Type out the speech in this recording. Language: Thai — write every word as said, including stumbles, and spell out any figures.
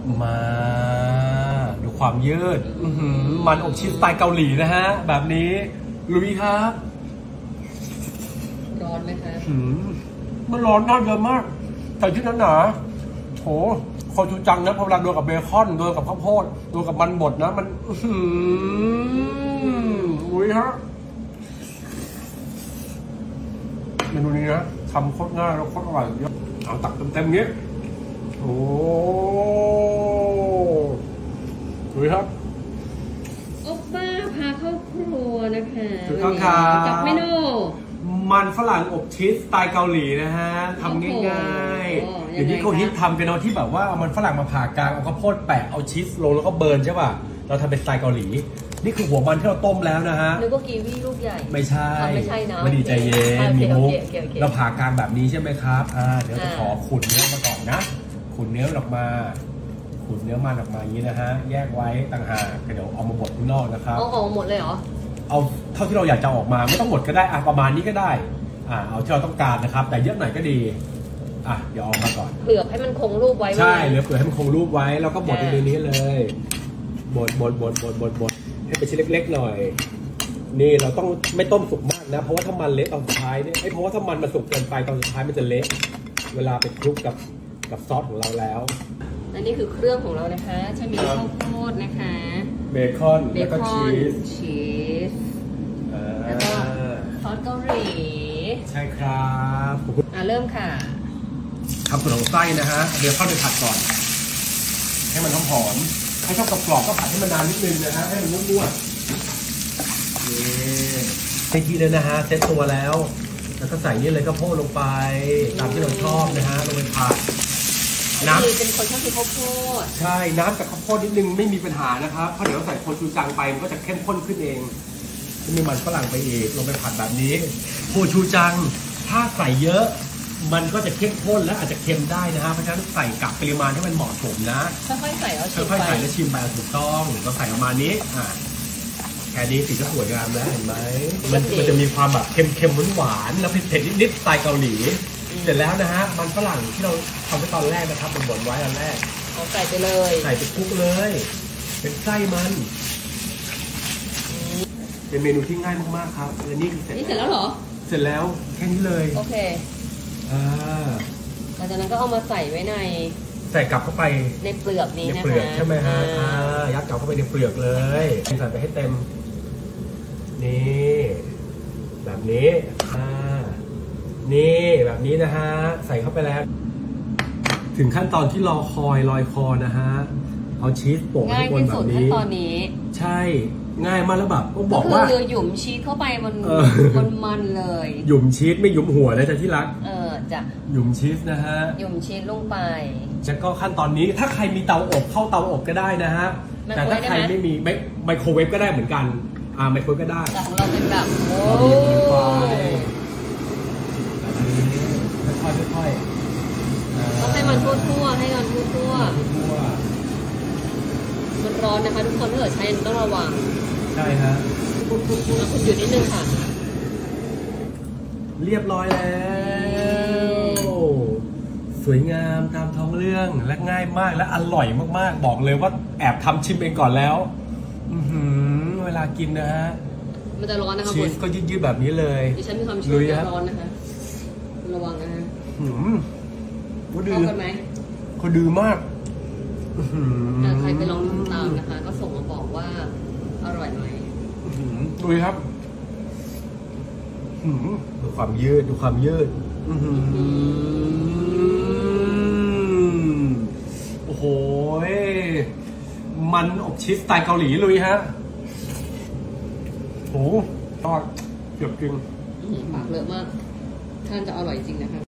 มาดูความยืดมันอบชีสสไตล์เกาหลีนะฮะแบบนี้ลุยครับร้อนไหมคะมันร้อนน่าเยอะมากใส่ชิ้นนั้นหนาโหโคชูจังนะพอเวลาโดนกับเบคอนโดนกับข้าวโพดโดนกับมันบดนะมันอุ้ยฮะเมนูนี้นะทำโคตรง่ายแล้วโคตรอร่อยเยอะเอาตักเต็มๆนี้โอ้ดูครับโอป้าพาเข้าครัวนะคะถูกต้องครับกับเมนูมันฝรั่งอบชีสสไตล์เกาหลีนะฮะทำง่ายๆอย่างนี้เขาฮิตทำกันเอาที่แบบว่าเอามันฝรั่งมาผ่ากลางเอาข้าวโพดแปะเอาชีสลงแล้วก็เบิร์นใช่ป่ะเราทำเป็นสไตล์เกาหลีนี่คือหัวมันที่เราต้มแล้วนะฮะนึกว่ากีวีลูกใหญ่ไม่ใช่ไม่ใช่นะไม่ดีใจเย็นมีมุกเราผ่ากลางแบบนี้ใช่ไหมครับอ่าเดี๋ยวจะขอขุดเนื้อมาก่อนนะขุดเนื้อออกมาขุดเนื้อมันออกมาอย่างนี้นะฮะแยกไว้ต่างหากเดี๋ยวเอามาบดข้างนอกนะครับเอาออกหมดเลยเหรอเอาเท่าที่เราอยากจะออกมาไม่ต้องหมดก็ได้อ่ะประมาณนี้ก็ได้อ่าเอาที่เราต้องการนะครับแต่เยอะหน่อยก็ดีอ่ะเดี๋ยวออกมาก่อนเปลือกให้มันคงรูปไว้ใช่เหลือเปลือกให้มันคงรูปไว้แล้วก็บดในนี้เลยบดบดบดบดบดบดให้เป็นชิ้นเล็กๆหน่อยนี่เราต้องไม่ต้มสุกมากนะเพราะว่าถ้ามันเละตอนสุดท้ายเนี่ยไอ้เพราะว่าถ้ามันมันสุกเกินไปตอนสุดท้ายมันจะเละเวลาไปคลุกกับกับซอสของเราแล้วอันนี้คือเครื่องของเรานะคะจะมีข้าวโพดนะคะเบคอนแล้วก็ชีสชีสแล้วก็ซอสเกาหลีใช่ครับอ่ะเริ่มค่ะทำส่วนของไส้นะฮะเบคอนไปผัดก่อนให้มันหอมๆถ้าชอบกรอบๆก็ผัดให้มันนานนิดนึงนะฮะให้มันนุ่มๆนี่ในทีเลยนะฮะเซ็ตตัวแล้วแล้วก็ใส่นี่เลยข้าวโพดลงไปตามที่เราชอบนะฮะลงไปผัดน้ำเป็นคนชอบกินข้าวโพดใช่น้ำกับข้าวโพดนิดนึงไม่มีปัญหานะครับเพราะเดี๋ยวเราใส่โคชูจังไปมันก็จะเข้มข้นขึ้นเองจะมีมันฝรั่งไปอีกลงไปผัดแบบนี้โคชูจังถ้าใส่เยอะมันก็จะเข้มข้นและอาจจะเค็มได้นะฮะเพราะฉะนั้นใส่กับปริมาณที่มันเหมาะสมนะค่อยๆใส่แล้วชิมไปค่อยๆใส่แล้วชิมไปถูกต้องเราใส่ประมาณนี้อ่าแค่นี้สีก็สวยงามแล้วเห็นไหมมันมันจะมีความแบบเค็มๆหวานๆแล้วเผ็ดๆนิดๆสไตล์เกาหลีเสร็จแล้วนะฮะมันฝรั่งที่เราทำไว้ตอนแรกนะครับบดๆไว้ตอนแรกเอาใส่ไปเลยใส่ไปคลุกเลยเป็นไส้มันเป็นเมนูที่ง่ายมากๆครับและนี่คือเสร็จนี่เสร็จแล้วเหรอเสร็จแล้วแค่นี้เลยโอเคอ่าหลังจากนั้นก็เอามาใส่ไว้ในใส่กลับเข้าไปในเปลือกนี้นะคะในเปลือกใช่ไหมฮะยัดกลับเข้าไปในเปลือกเลยใส่ไปให้เต็มนี่แบบนี้อ่านี่แบบนี้นะฮะใส่เข้าไปแล้วถึงขั้นตอนที่รอคอยลอยคอนะฮะเอาชีสโปะข้างบนแบบนี้ง่ายที่สุดขั้นตอนนี้ใช่ง่ายมากแล้วแบบก็บอกว่าคือหยุมชีสเข้าไปบนบนมันเลยหยุมชีสไม่หยุมหัวนะจ๊ะที่รักเออจะหยุมชีสนะฮะหยุมชีสลงไปแล้วก็ขั้นตอนนี้ถ้าใครมีเตาอบเข้าเตาอบก็ได้นะฮะแต่ถ้าใครไม่มีไมโครเวฟก็ได้เหมือนกันอ่าไมโครเวฟก็ได้แต่ของเราเป็นแบบโอ้ค่อยๆค่อยๆต้องให้มันทั่วๆให้มันทั่วๆมันร้อนนะคะทุกคนถ้าเกิดใช้ต้องระวังใช่ฮะคุณหยุดนิดนึงค่ะเรียบร้อยแล้วสวยงามตามท้องเรื่องและง่ายมากและอร่อยมากๆบอกเลยว่าแอบทำชิมเองก่อนแล้วเวลากินนะฮะมันจะร้อนนะคะชีสก็ยืดๆแบบนี้เลยดิฉันมีความเชื่อว่าร้อนนะคะระวังนะฮะหืมก็ดื้อกันไหมก็ดื้อมากใครไปลองทำตามนะคะก็ส่งมาบอกว่าอร่อยไหมดูครับดูความยืดดูความยืดโอ้โหมันอบชีสสไตล์เกาหลีเลยฮะโอ้ทอดเกือบจริงปากเลอะมากท่านจะอร่อยจริงนะคะ